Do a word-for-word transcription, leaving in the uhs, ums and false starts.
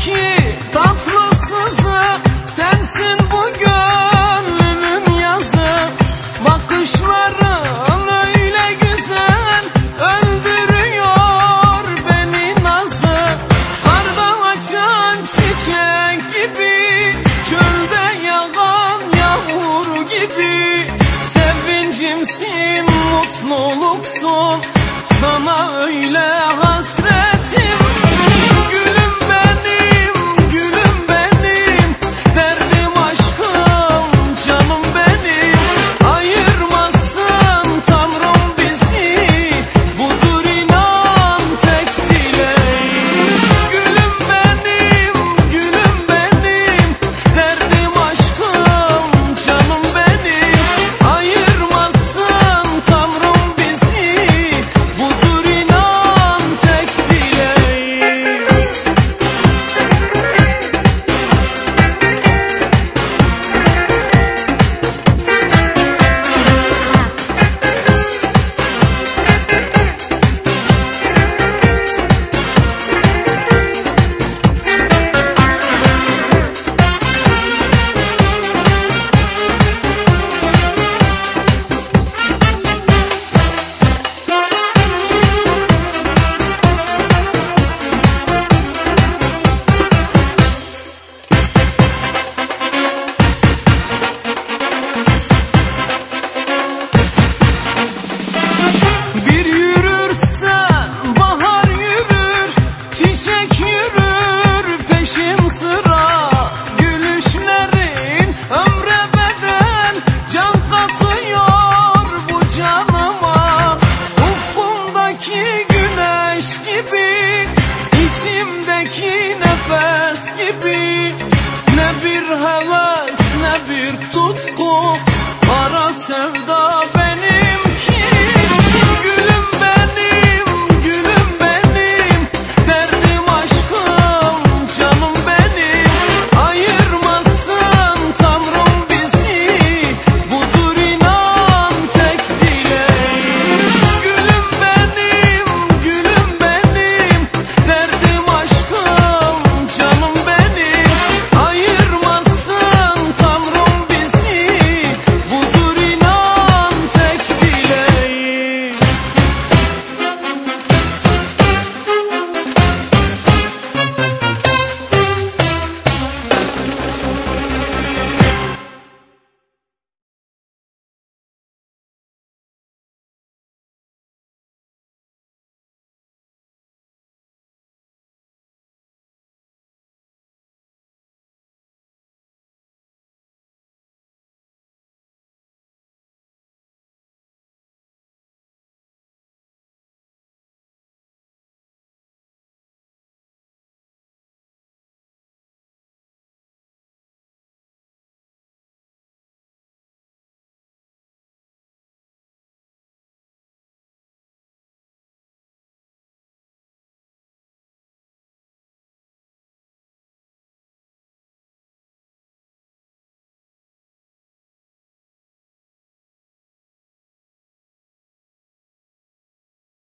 ki tatlısızı, sensin bu gönlümün yazı. Bakışların öyle güzel, öldürüyor beni nazı. Kardan açan çiçek gibi, çölde yağan yağmur gibi. Sevincimsin, mutluluksun, sana öyle hasretim. Gülüm benim, gülüm benim, derdim aşkım, canım benim. Ayırmasın Tanrım bizi, budur inan tek dileğim. Gülüm benim, gülüm benim, derdim aşkım, canım benim. Ayırmasın Tanrım bizi, budur inan tek dileğim. Bir yürürsen bahar yürür, çiçek yürür peşin sıra. Gülüşlerin ömre bedel, can katıyor bu canıma. Ufkumdaki güneş gibi, içimdeki nefes gibi. Ne bir heves ne bir tutku, ara sevda